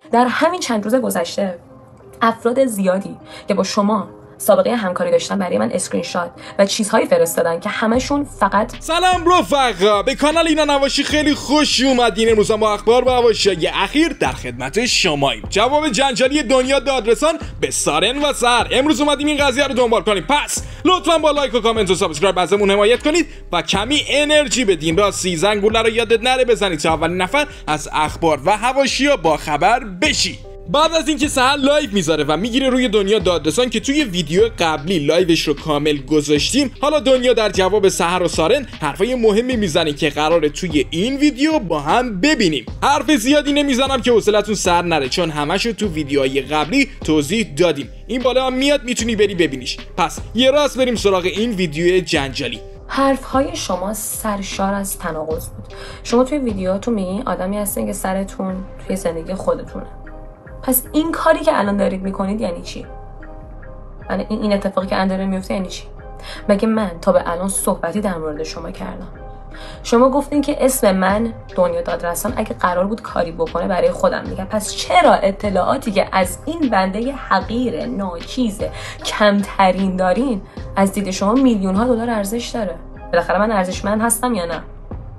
در همین چند روز گذشته افراد زیادی که با شما سابقه همکاری داشتن برای من اسکرین شات و چیزهایی فرستادن که همشون فقط سلام رفقا، به کانال اینا نواشی خیلی خوش اومدین. امروز با اخبار و حواشی اخیر در خدمت شماییم. جواب جنجالی دنیا دادرسان به سارن و سحر. امروز اومدیم این قضیه رو دنبال کنیم، پس لطفا با لایک و کامنت و سابسکرایب ازمون حمایت کنید و کمی انرژی بدین. راستی زنگوله رو یادت نره بزنید تا اولین نفر از اخبار و حواشی‌ها با خبر بشی. بعد از اینکه سحر لایو میذاره و میگیره روی دنیا دادرسان که توی ویدیو قبلی لایوش رو کامل گذاشتیم، حالا دنیا در جواب سحر و سارن حرفای مهمی میزنه که قراره توی این ویدیو با هم ببینیم. حرف زیادی نمیزنم که حوصلتون سر نره، چون همشو تو ویدیوهای قبلی توضیح دادیم. این بالا هم میاد، میتونی بری ببینیش. پس یه راست بریم سراغ این ویدیو جنجالی. حرفهای شما سرشار از تناقض بود. شما توی ویدیوهاتون میگین آدمی هستین که سرتون توی زندگی خودتونه. پس این کاری که الان دارید میکنید یعنی چی؟ این اتفاقی که الان داره میفته یعنی چی؟ مگه من تا به الان صحبتی در مورد شما کردم؟ شما گفتین که اسم من دنیا دادرسان اگه قرار بود کاری بکنه برای خودم میگم. پس چرا اطلاعاتی که از این بنده حقیر ناچیز کمترین دارین از دید شما میلیون ها دلار ارزش داره؟ بالاخره من ارزشمند هستم یا نه؟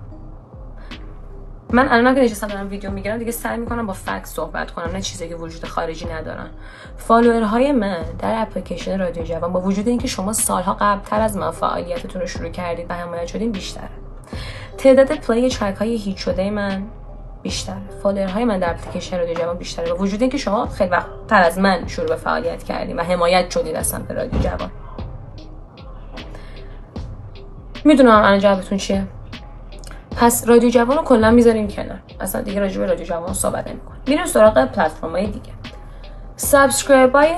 من الان که نشستم دارم ویدیو میگیرم دیگه سعی میکنم با فکت صحبت کنم، نه چیزی که وجود خارجی ندارن. فالوورهای من در اپلیکیشن رادیو جوان با وجود اینکه شما سالها قبلتر از من فعالیتتون رو شروع کردید و حمایت شدین بیشتره. تعداد پلی ترک های هیت شده من بیشتره. فالوورهای من در اپلیکیشن رادیو جوان بیشتره با وجود اینکه شما خیلی وقت‌تر از من شروع به فعالیت کردین و حمایت شدید از سمت رادیو جوان. میدونم الان جوابتون چیه. پس رادیو جوان رو کلا میذاریم کنار، اصلا دیگه راجع به رادیو جوان صحبت نمی‌کنیم. میریم سراغ پلتفرم‌های دیگه. سابسکرایبرهای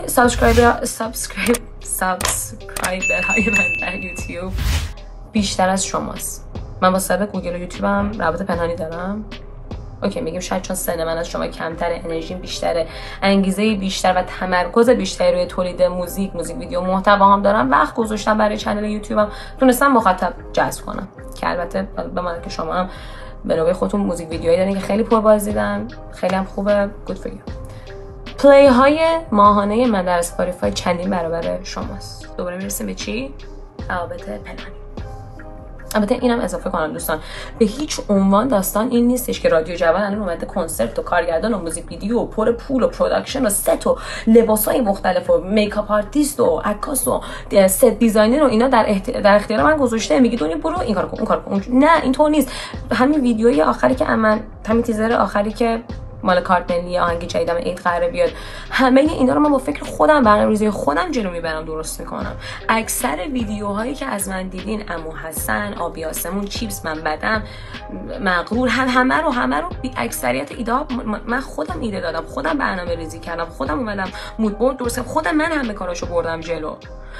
من در یوتیوب بیشتر از شماست. من با صاحب گوگل و یوتیوبم رابطه پنهانی دارم. اوکی، میگیم شاید چون سن من از شما کمتره، انرژیم بیشتره، انگیزه بیشتر و تمرکز بیشتری روی تولید موزیک ویدیو محتوا هم دارم، وقت گذاشتم برای کانال یوتیوبم، تونستم مخاطب جذب کنم. که البته بمونه که شما هم به نوبه خودتون موزیک ویدیوهایی دارین که خیلی پربازدیدن، خیلی هم خوبه، گود فور یو. پلی های ماهانه من در اسپاتیفای چندین برابر شماست. دوباره میرسیم به چی؟ روابط پنهانی. البته اینم اضافه کنم دوستان، به هیچ عنوان داستان این نیستش که رادیو جوان الان اومده کنسرت و کارگردان و موزیک ویدیو و پر پول و پروداکشن و ست و لباسای مختلف و میکاپ آرتیست و عکاس و ست دیزاینر و اینا در اختیار من گذاشته، میگی دنیا برو این کارو کن اون کارو کن. نه، اینطور نیست. همین ویدیوی آخری که همین تیزر آخری که مال کارت ملی آهنگ جدیدم عید قراره بیاد، همه اینا رو من با فکر خودم برنامه‌ریزی خودم جلو میبرم، درست میکنم. اکثر ویدیوهایی که از من دیدین، عمو حسن، آبی آسمون، چیپس، من بدم، مغرور، همه رو اکثریت ایده ها من خودم ایده دادم، خودم برنامه‌ریزی کردم، خودم اومدم مود بورد درست، خودم من همه کاراشو بردم جلو.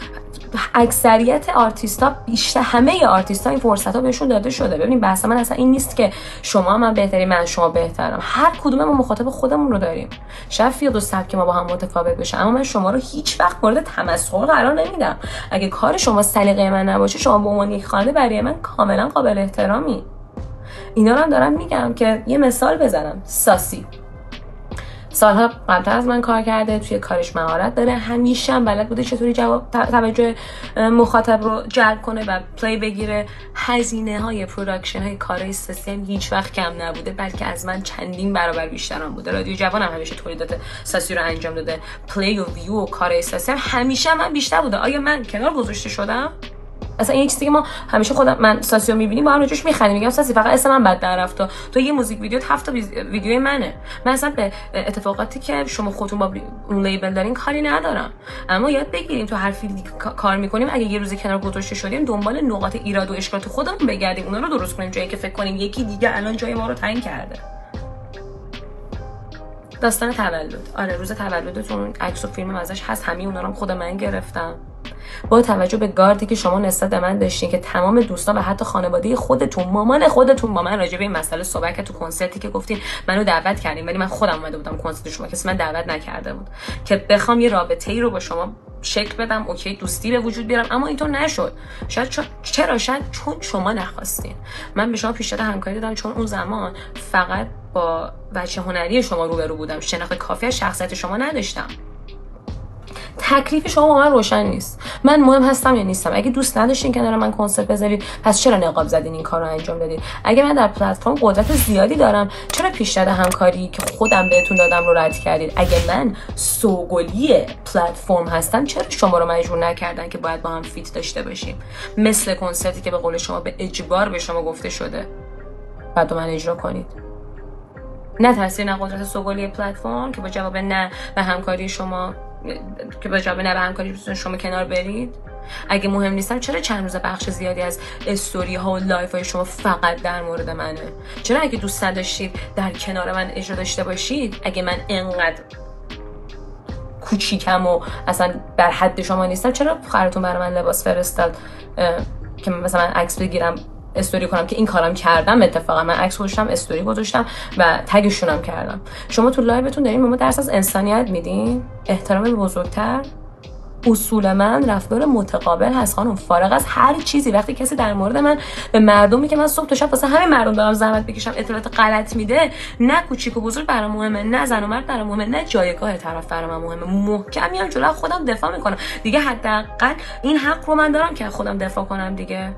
اکثریت آرتیستا، بیشتر همه آرتیستا این فرصت‌ها بهشون داده شده. ببین بحث من اصلا این نیست که شما من بهتری من شما بهترم، هر کدوم ما مخاطب خودمون رو داریم. شاید فیلد و سبک ما با هم متفاوت بشه، اما من شما رو هیچ وقت مورد تمسخر قرار نمیدم. اگه کار شما سلیقه من نباشه، شما به عنوان یک خواننده برای من کاملا قابل احترامی. اینا رو هم دارم میگم که یه مثال بزنم. ساسی سالها قبلتر از من کار کرده، توی کارش مهارت داره، همیشه هم بلد بوده چطوری توجه مخاطب رو جلب کنه و پلی بگیره. هزینه های پروداکشن های کارهای ساسی هم هیچ وقت کم نبوده، بلکه از من چندین برابر بیشتر هم بوده. رادیو جوان هم همیشه تولیدات ساسی رو انجام داده، پلی و ویو و کارهای ساسی هم همیشه من بیشتر بوده. آیا من کنار گذاشته شدم؟ اصلا این چیزی که ما همیشه من ساسیو میبینیم با هم روش میخندیم، میگم ساسی فقط اسم من بد در رفت، تو یه موزیک ویدیو 7 ویدیوی منه. من اصلا به اتفاقاتی که شما خودتون با اون لیبل دارین کاری ندارم، اما یاد بگیریم تو هر فیلدی کار میکنیم اگه یه روز کنار گذاشته شدیم دنبال نقاط ایراد و اشکالات خودمون بگردیم، اونا رو درست کنیم، جایی که فکر کنیم یکی دیگه الان جای ما رو تعیین کرده. داستان تولد، آره روز تولدتون عکس و فیلم ازش هست، همین اونا رو خود من گرفتم. با توجه به گاردی که شما نسبت به من داشتین که تمام دوستان و حتی خانواده خودتون، مامان خودتون با من راجع به این مسئله صحبت کرد تو کنسرتی که گفتین منو دعوت کردین، ولی من خودم اومده بودم کنسرت شما، کسی من دعوت نکرده بود که بخوام یه رابطه‌ای رو با شما شکل بدم، اوکی دوستی به وجود بیارم، اما اینطور نشد. شاید چرا؟ شاید چون شما نخواستین. من به شما پیشنهاد همکاری دادم چون اون زمان فقط با وجه هنری شما روبرو بودم، شناخت کافی از شخصیت شما نداشتم. تکلیف شما با من روشن نیست. من مهم هستم یا نیستم؟ اگه دوست نداشتین کنار من کنسرت بذارید، پس چرا نقاب زدین این کارو انجام دادید؟ اگه من در پلتفرم قدرت زیادی دارم، چرا پیشنهاد همکاری که خودم بهتون دادم رو رد کردید؟ اگه من سوگلی پلتفرم هستم، چرا شما رو مجبور نکردن که باید با هم فیت داشته باشیم؟ مثل کنسرتی که به قول شما به اجبار به شما گفته شده بعد من اجرا کنید. نه تاثیر نه قدرت سوگلی پلتفرم که با جواب نه به همکاری شما شما کنار برید. اگه مهم نیستم، چرا چند روز بخش زیادی از استوری ها و لایف های شما فقط در مورد منه؟ چرا اگه دوست نداشتید در کنار من اجرا داشته باشید، اگه من انقدر کوچیکم و اصلا در حد شما نیستم، چرا خواهرتون برای من لباس فرستاد که مثلا عکس بگیرم استوری کنم که این کارم کردم؟ اتفاقا من عکس گذاشتم، استوری گذاشتم و تگشونم کردم. شما تو لایوتون دارین به ما درس از انسانیت میدین، احترام به بزرگتر. اصول من رفتار متقابل هست خانم، فارغ از هر چیزی. وقتی کسی در مورد من به مردمی که من صبح تا شب واسه همه مردم دارم زحمت بکشم اطلاعات غلط میده، نه کوچیک و بزرگ برام مهمه، نه زن و مرد برام مهمه، نه جایگاه طرف برام مهمه. محکم میام جلوی خودم دفاع میکنم دیگه. حداقل این حق رو من دارم که خودم دفاع کنم دیگه.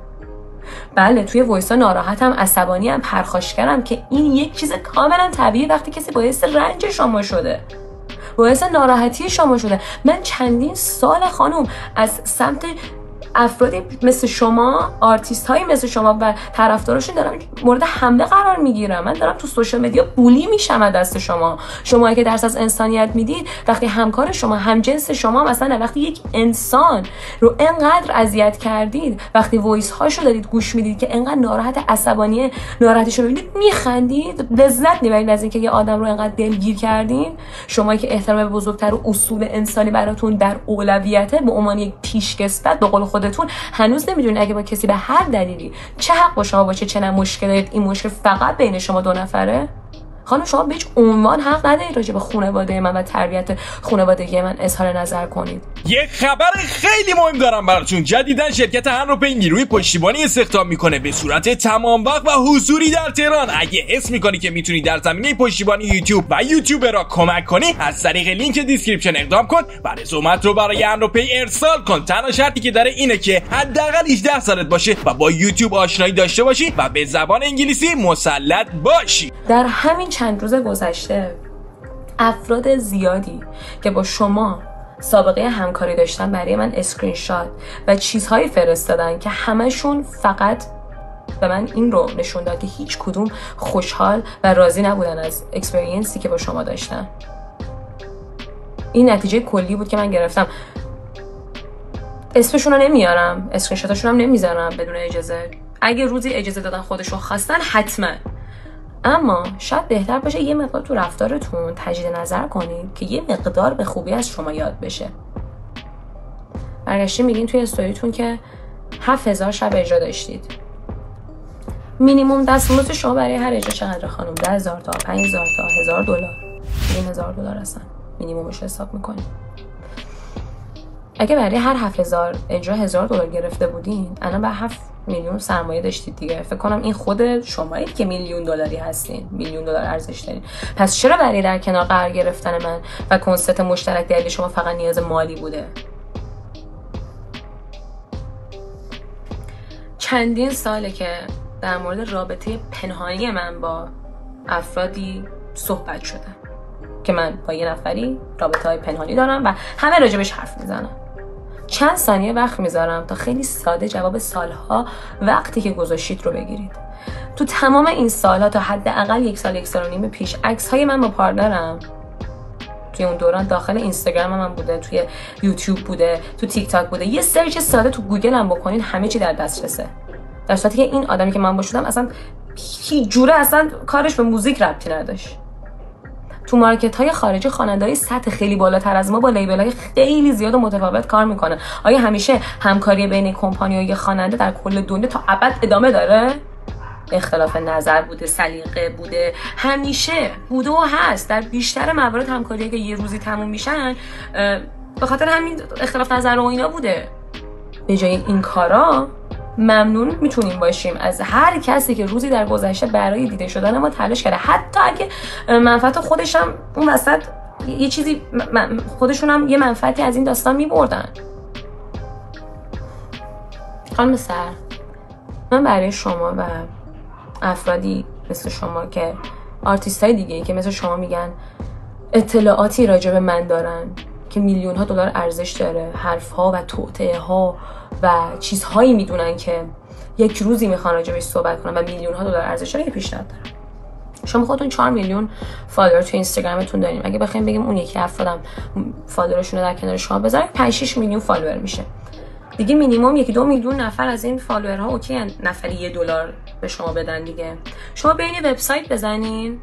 بله توی وایسا ناراحتم، عصبانیم، پرخاشگرم که این یک چیز کاملا طبیعی وقتی کسی باعث رنج شما شده، باعث ناراحتی شما شده. من چندین سال خانم از سمت افرادی مثل شما، آرتیست هایی مثل شما و طرفداراشون دارم مورد حمله قرار میگیرم. من دارم تو سوشال مدیا بولی میشم از دست شما. شما که درس از انسانیت میدید، وقتی همکار شما، همجنس شما، مثلا وقتی یک انسان رو انقدر اذیت کردید، وقتی وایس هاشو دارید گوش میدید که انقدر ناراحت، عصبانی، ناراحتشو ببینید میخندید، لذت میبرید از اینکه یه آدم رو انقدر دلگیر کردین. شما که احترام به بزرگتر و اصول انسانی براتون در اولویته به عنوان یک پیشکسوت به قول خودتون، هنوز نمیدونید اگه با کسی به هر دلیلی چه حق با شما باشه، چه نه مشکل دارید، این مشکل فقط بین شما دو نفره. خانم شما به هیچ عنوان حق ندارید راجع به خانواده من و تربیت خانوادگی من اظهار نظر کنید. یک خبر خیلی مهم دارم براتون. جدیداً شرکت هندروپی نیروی پشتیبانی استخدام میکنه به صورت تمام وقت و حضوری در تهران. اگه حس میکنی که میتونی در زمینه پشتیبانی یوتیوب و یوتیوبرها کمک کنی، از طریق لینک دیسکریپشن اقدام کن و رزومت رو برای هندروپی ارسال کن. تنها شرطی که داره اینه که حداقل 18 سالت باشه و با یوتیوب آشنایی داشته باشی و به زبان انگلیسی مسلط باشی. در همین چند روز گذشته افراد زیادی که با شما سابقه همکاری داشتن برای من اسکرین شات و چیزهایی فرستادن که همشون فقط به من این رو نشون داد که هیچ کدوم خوشحال و راضی نبودن از اکسپریانسی که با شما داشتن. این نتیجه کلی بود که من گرفتم. اسمشون رو نمیارم، اسکرین شاتاشون هم نمیذارم بدون اجازه. اگه روزی اجازه دادن خودشون خواستن حتما، اما شاید بهتر باشه یه مقدار تو رفتارتون تجدید نظر کنید که یه مقدار به خوبی از شما یاد بشه. برگشتین میگین توی استوریتون که 7000 شب اجرا داشتید. مینیمم دستمزد شما برای هر اجرا چقدر خانم؟ 10000 تا 5000 تا $1000 $1000 هستن. مینیممش حساب میکنید. اگه برای هر 7000 اجرا $1000 گرفته بودین، الان به 7 میلیون سرمایه داشتید دیگه. فکر کنم این خود شمایید که $1,000,000 هستین، $1,000,000 ارزش دارین. پس چرا برای در کنار قرار گرفتن من و کنسرت مشترک دلیل شما فقط نیاز مالی بوده؟ چندین ساله که در مورد رابطه پنهانی من با افرادی صحبت شده که من با یه نفری رابطه‌های پنهانی دارم و همه راجبش حرف میزنن. چند ثانیه وقت میذارم تا خیلی ساده جواب سالها وقتی که گذاشتید رو بگیرید. تو تمام این سالها تا حداقل 1 سال 1.5 سال پیش عکس‌های من با پارتنرم توی اون دوران داخل اینستاگرام من بوده، توی یوتیوب بوده، تو تیک تاک بوده. یه سرچ ساده تو گوگل هم بکنین همه چی در دسترسه. در صورتی که این آدمی که من باشم اصلا هیچ جوره اصلا کارش به موزیک ربطی نداشت. تو مارکت‌های خارجی خواننده‌های سطح خیلی بالاتر از ما با لیبل‌های خیلی زیاد و متفاوت کار میکنن. آیا همیشه همکاری بین کمپانی و یه خواننده در کل دنیا تا ابد ادامه داره؟ اختلاف نظر بوده، سلیقه بوده، همیشه بوده و هست. در بیشتر موارد همکاری‌ها که یه روزی تموم میشن به خاطر همین اختلاف نظر و اینا بوده. به جای این کارا ممنون میتونیم باشیم از هر کسی که روزی در گذشته برای دیده شدن ما تلاش کرده، حتی اگه منفعت خودش هم اون وسط یه چیزی خودشون هم یه منفعتی از این داستان میبردن. خانم سر، من برای شما و افرادی مثل شما که آرتیست های دیگه که مثل شما میگن اطلاعاتی راجع به من دارن که میلیون ها دلار ارزش داره، حرف ها و توطئه ها و چیزهایی میدونن که یک روزی میخوان راجع بهش صحبت کنن و میلیون ها دلار ارزش داره، یه پیشنهاد دارم. شما خودتون 4 میلیون فالوور تو اینستاگرامتون دارین. اگه بخوایم بگیم اون یکی افرادم فالوورشون رو در کنار شما بذارن، 5-6 میلیون فالوور میشه. دیگه مینیمم 1-2 میلیون نفر از این فالوورها اوکی ان نفری $1 به شما بدن دیگه. شما برین وبسایت بزنین،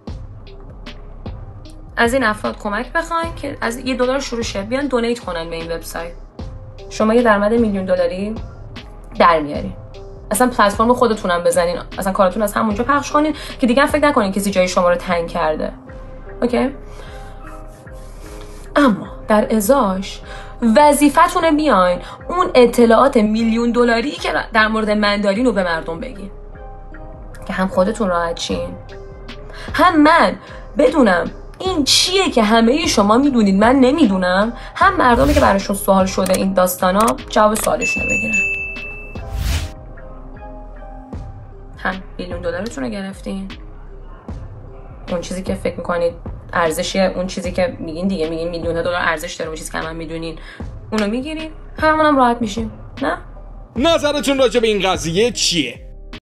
از این افراد کمک بخواین که از $1 شروع شه، بیان دونیت کنن به این وبسایت. شما یه درآمد میلیون دلاری در میارین. اصلا پلتفرم خودتونم بزنین، اصلا کارتون از همونجا پخش کنین که دیگه فکر نکنین کسی جای شما رو تنگ کرده. اوکی؟ اما در ازاش وظیفتونه بیاین اون اطلاعات میلیون دلاری که در مورد من دارین رو به مردم بگین که هم خودتون راحت شین، هم من بدونم این چیه که همه شما میدونید من نمیدونم، هم مردمی که براشون سوال شده این داستانا جواب سوالشون رو بگیرن. هم میلیون دلارتون رو گرفتین، اون چیزی که فکر میکنید ارزشی، اون چیزی که میگین دیگه، میگین میلیون دلار ارزش داره اون چیزی که من میدونین، اونو میگیرین، همونم راحت میشیم. نه؟ نظرتون راجع به این قضیه چیه؟